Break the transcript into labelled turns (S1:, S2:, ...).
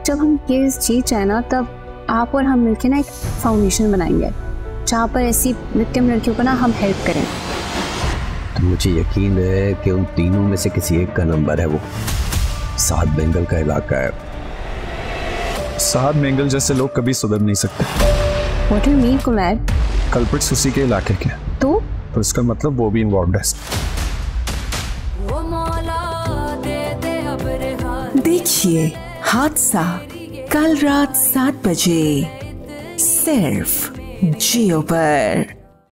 S1: जब हम केस जीत जाए ना, तब आप और हम मिलकर ना एक फाउंडेशन बनाएंगे जहाँ पर ऐसी विक्टिम लड़कियों को ना हम हेल्प करें।
S2: तो मुझे यकीन है कि उन तीनों में से किसी एक का नंबर है। वो सात बेंगल का इलाका है।
S3: सात बेंगल जैसे लोग कभी सुधर नहीं सकते।
S1: What do you mean, Kumar?
S3: Culprits उसी के इलाके के।
S1: तो
S3: इसका मतलब वो भी इन्वॉल्व्ड है।
S4: देखिए हादसा कल रात 7 बजे सिर्फ जियो पर।